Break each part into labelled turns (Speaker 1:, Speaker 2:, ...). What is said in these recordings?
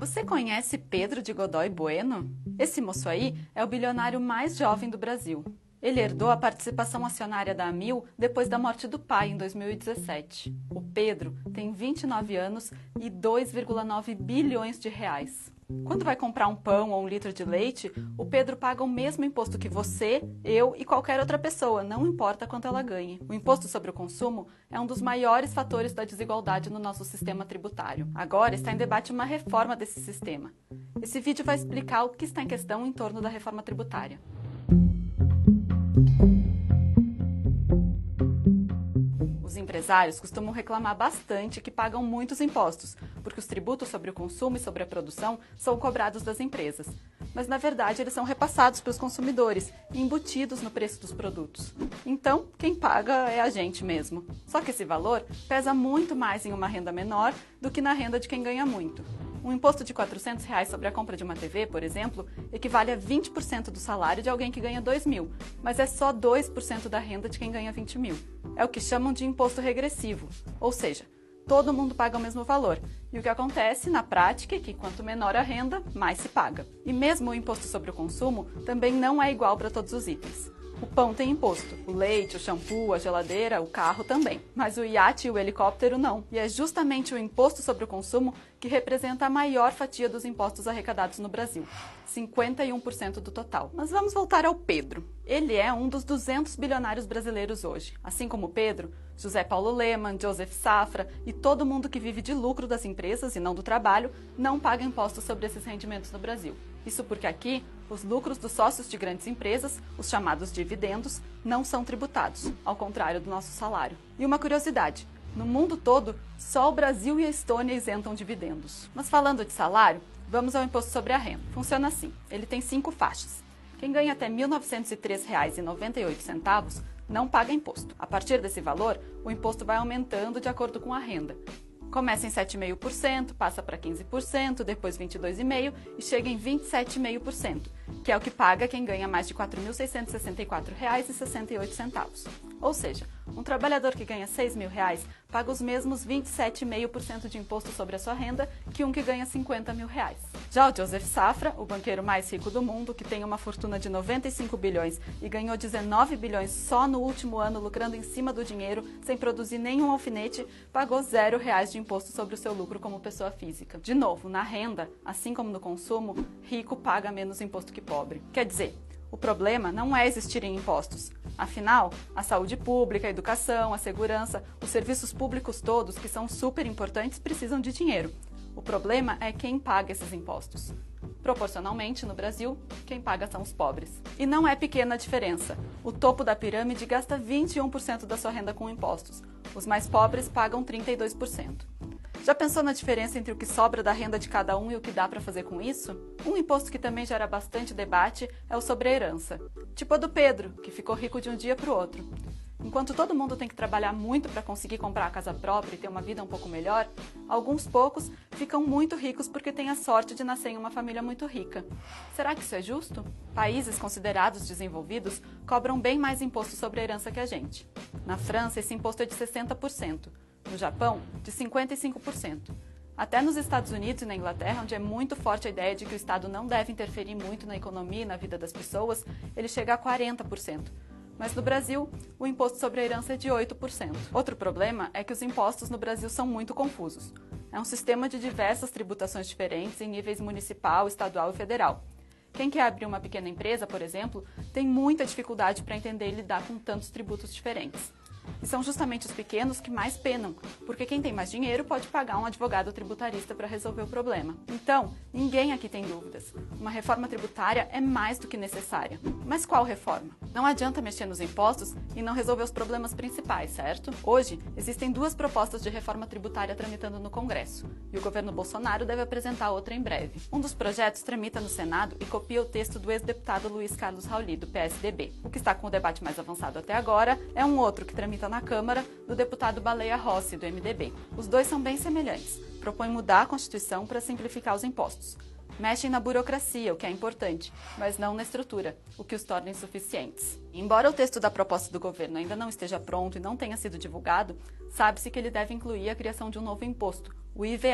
Speaker 1: Você conhece Pedro de Godoy Bueno? Esse moço aí é o bilionário mais jovem do Brasil. Ele herdou a participação acionária da Amil depois da morte do pai em 2017. O Pedro tem 29 anos e 2,9 bilhões de reais. Quando vai comprar um pão ou um litro de leite, o Pedro paga o mesmo imposto que você, eu e qualquer outra pessoa, não importa quanto ela ganhe. O imposto sobre o consumo é um dos maiores fatores da desigualdade no nosso sistema tributário. Agora está em debate uma reforma desse sistema. Esse vídeo vai explicar o que está em questão em torno da reforma tributária. Os empresários costumam reclamar bastante que pagam muitos impostos, porque os tributos sobre o consumo e sobre a produção são cobrados das empresas. Mas, na verdade, eles são repassados para os consumidores e embutidos no preço dos produtos. Então, quem paga é a gente mesmo. Só que esse valor pesa muito mais em uma renda menor do que na renda de quem ganha muito. Um imposto de R$400 sobre a compra de uma TV, por exemplo, equivale a 20% do salário de alguém que ganha 2 mil, mas é só 2% da renda de quem ganha 20 mil. É o que chamam de imposto regressivo, ou seja, todo mundo paga o mesmo valor. E o que acontece na prática é que quanto menor a renda, mais se paga. E mesmo o imposto sobre o consumo também não é igual para todos os itens. O pão tem imposto, o leite, o shampoo, a geladeira, o carro também. Mas o iate e o helicóptero não. E é justamente o imposto sobre o consumo que representa a maior fatia dos impostos arrecadados no Brasil, 51% do total. Mas vamos voltar ao Pedro. Ele é um dos 200 bilionários brasileiros hoje. Assim como Pedro, José Paulo Lemann, Joseph Safra e todo mundo que vive de lucro das empresas e não do trabalho não paga impostos sobre esses rendimentos no Brasil. Isso porque aqui, os lucros dos sócios de grandes empresas, os chamados dividendos, não são tributados, ao contrário do nosso salário. E uma curiosidade, no mundo todo, só o Brasil e a Estônia isentam dividendos. Mas falando de salário, vamos ao imposto sobre a renda. Funciona assim, ele tem 5 faixas. Quem ganha até R$ 1.903,98 não paga imposto. A partir desse valor, o imposto vai aumentando de acordo com a renda. Começa em 7,5%, passa para 15%, depois 22,5% e chega em 27,5%, que é o que paga quem ganha mais de R$ 4.664,68. Ou seja, um trabalhador que ganha R$ 6.000 paga os mesmos 27,5% de imposto sobre a sua renda que um que ganha R$ 50 mil. Já o Joseph Safra, o banqueiro mais rico do mundo, que tem uma fortuna de 95 bilhões e ganhou 19 bilhões só no último ano lucrando em cima do dinheiro, sem produzir nenhum alfinete, pagou R$0 de imposto sobre o seu lucro como pessoa física. De novo, na renda, assim como no consumo, rico paga menos imposto que pobre. Quer dizer, o problema não é existirem impostos. Afinal, a saúde pública, a educação, a segurança, os serviços públicos todos, que são super importantes, precisam de dinheiro. O problema é quem paga esses impostos. Proporcionalmente, no Brasil, quem paga são os pobres. E não é pequena a diferença. O topo da pirâmide gasta 21% da sua renda com impostos. Os mais pobres pagam 32%. Já pensou na diferença entre o que sobra da renda de cada um e o que dá para fazer com isso? Um imposto que também gera bastante debate é o sobre a herança. Tipo a do Pedro, que ficou rico de um dia para o outro. Enquanto todo mundo tem que trabalhar muito para conseguir comprar a casa própria e ter uma vida um pouco melhor, alguns poucos ficam muito ricos porque têm a sorte de nascer em uma família muito rica. Será que isso é justo? Países considerados desenvolvidos cobram bem mais imposto sobre a herança que a gente. Na França, esse imposto é de 60%. No Japão, de 55%. Até nos Estados Unidos e na Inglaterra, onde é muito forte a ideia de que o Estado não deve interferir muito na economia e na vida das pessoas, ele chega a 40%. Mas no Brasil, o imposto sobre a herança é de 8%. Outro problema é que os impostos no Brasil são muito confusos. É um sistema de diversas tributações diferentes em níveis municipal, estadual e federal. Quem quer abrir uma pequena empresa, por exemplo, tem muita dificuldade para entender e lidar com tantos tributos diferentes. E são justamente os pequenos que mais penam, porque quem tem mais dinheiro pode pagar um advogado tributarista para resolver o problema. Então, ninguém aqui tem dúvidas. Uma reforma tributária é mais do que necessária. Mas qual reforma? Não adianta mexer nos impostos e não resolver os problemas principais, certo? Hoje, existem 2 propostas de reforma tributária tramitando no Congresso, e o governo Bolsonaro deve apresentar outra em breve. Um dos projetos tramita no Senado e copia o texto do ex-deputado Luiz Carlos Rauli, do PSDB. O que está com o debate mais avançado até agora é um outro que tramita na Câmara, do deputado Baleia Rossi, do MDB. Os dois são bem semelhantes. Propõem mudar a Constituição para simplificar os impostos. Mexem na burocracia, o que é importante, mas não na estrutura, o que os torna insuficientes. Embora o texto da proposta do governo ainda não esteja pronto e não tenha sido divulgado, sabe-se que ele deve incluir a criação de um novo imposto, o IVA,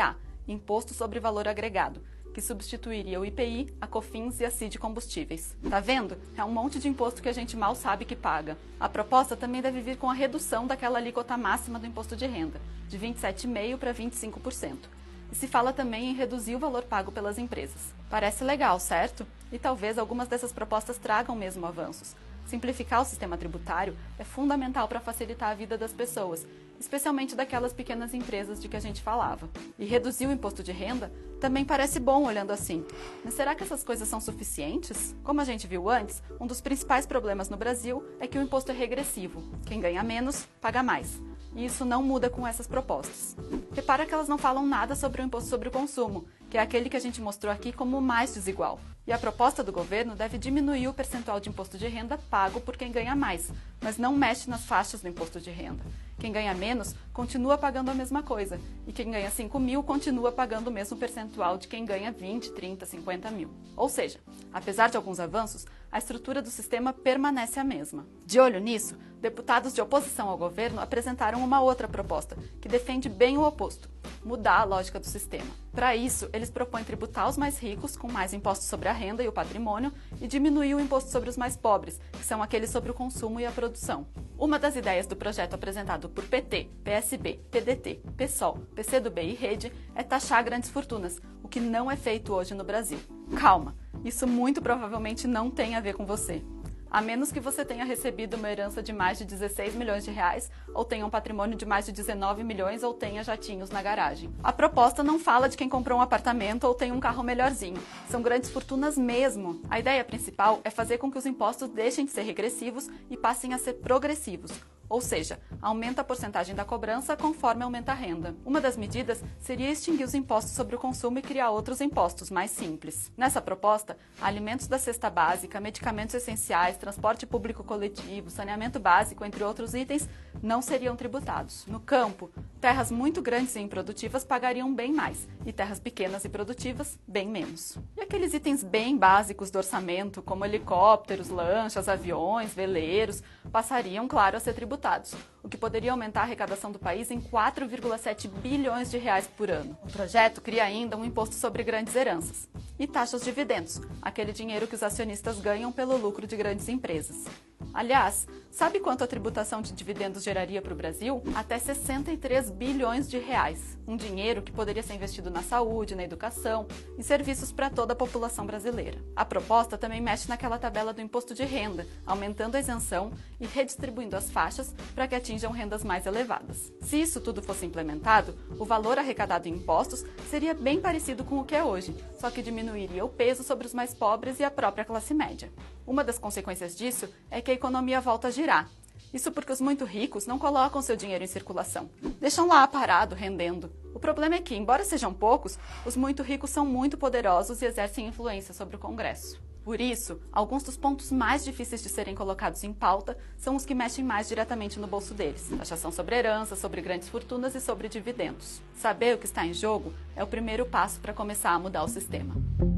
Speaker 1: Imposto sobre Valor Agregado, que substituiria o IPI, a COFINS e a CID Combustíveis. Tá vendo? É um monte de imposto que a gente mal sabe que paga. A proposta também deve vir com a redução daquela alíquota máxima do imposto de renda, de 27,5% para 25%. E se fala também em reduzir o valor pago pelas empresas. Parece legal, certo? E talvez algumas dessas propostas tragam mesmo avanços. Simplificar o sistema tributário é fundamental para facilitar a vida das pessoas, especialmente daquelas pequenas empresas de que a gente falava. E reduzir o imposto de renda também parece bom olhando assim. Mas será que essas coisas são suficientes? Como a gente viu antes, um dos principais problemas no Brasil é que o imposto é regressivo. Quem ganha menos, paga mais. E isso não muda com essas propostas. Repara que elas não falam nada sobre o imposto sobre o consumo, que é aquele que a gente mostrou aqui como o mais desigual. E a proposta do governo deve diminuir o percentual de imposto de renda pago por quem ganha mais, mas não mexe nas faixas do imposto de renda. Quem ganha menos continua pagando a mesma coisa, e quem ganha 5 mil continua pagando o mesmo percentual de quem ganha 20, 30, 50 mil. Ou seja, apesar de alguns avanços, a estrutura do sistema permanece a mesma. De olho nisso, deputados de oposição ao governo apresentaram uma outra proposta, que defende bem o oposto: mudar a lógica do sistema. Para isso, eles propõem tributar os mais ricos, com mais impostos sobre a renda e o patrimônio, e diminuir o imposto sobre os mais pobres, que são aqueles sobre o consumo e a produção. Uma das ideias do projeto apresentado por PT, PSB, PDT, PSOL, PCdoB e Rede é taxar grandes fortunas, o que não é feito hoje no Brasil. Calma, isso muito provavelmente não tem a ver com você. A menos que você tenha recebido uma herança de mais de 16 milhões de reais, ou tenha um patrimônio de mais de 19 milhões, ou tenha jatinhos na garagem. A proposta não fala de quem comprou um apartamento ou tem um carro melhorzinho. São grandes fortunas mesmo. A ideia principal é fazer com que os impostos deixem de ser regressivos e passem a ser progressivos. Ou seja, aumenta a porcentagem da cobrança conforme aumenta a renda. Uma das medidas seria extinguir os impostos sobre o consumo e criar outros impostos mais simples. Nessa proposta, alimentos da cesta básica, medicamentos essenciais, transporte público coletivo, saneamento básico, entre outros itens, não seriam tributados. No campo, terras muito grandes e improdutivas pagariam bem mais, e terras pequenas e produtivas, bem menos. E aqueles itens bem básicos do orçamento, como helicópteros, lanchas, aviões, veleiros, passariam, claro, a ser tributados, o que poderia aumentar a arrecadação do país em 4,7 bilhões de reais por ano. O projeto cria ainda um imposto sobre grandes heranças e taxa aos dividendos, aquele dinheiro que os acionistas ganham pelo lucro de grandes empresas. Aliás, sabe quanto a tributação de dividendos geraria para o Brasil? Até 63 bilhões de reais. Um dinheiro que poderia ser investido na saúde, na educação, em serviços para toda a população brasileira. A proposta também mexe naquela tabela do imposto de renda, aumentando a isenção e redistribuindo as faixas para que atinjam rendas mais elevadas. Se isso tudo fosse implementado, o valor arrecadado em impostos seria bem parecido com o que é hoje, só que diminuiria o peso sobre os mais pobres e a própria classe média. Uma das consequências disso é que a economia volta a girar. Isso porque os muito ricos não colocam seu dinheiro em circulação. Deixam lá parado, rendendo. O problema é que, embora sejam poucos, os muito ricos são muito poderosos e exercem influência sobre o Congresso. Por isso, alguns dos pontos mais difíceis de serem colocados em pauta são os que mexem mais diretamente no bolso deles. Taxação sobre herança, sobre grandes fortunas e sobre dividendos. Saber o que está em jogo é o primeiro passo para começar a mudar o sistema.